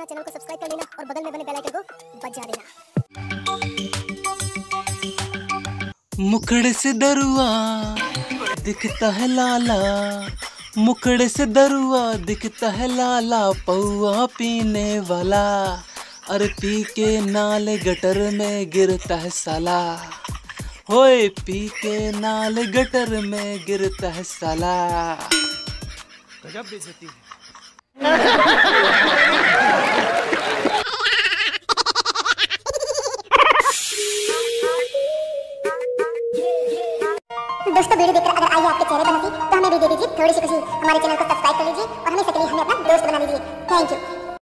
देना, चैनल को सब्सक्राइब कर लेना और बगल में बने बेल आइकन को बजा देना। मुखड़े से दरुआ दिखता है लाला, मुखड़े से दरुआ दिखता है लाला, पौआ पीने वाला, अरे पी के नाले गटर में गिरता है साला, होए पी के नाले गटर में गिरता है साला। गजब बेइज्जती है। दोस्तों वीडियो देखकर अगर आई आपके चेहरे पर हंसी तो हमें भी दे दीजिए थोड़ी सी खुशी। हमारे चैनल को सब्सक्राइब कर लीजिए और हमें अपना दोस्त बना लीजिए। Thank you.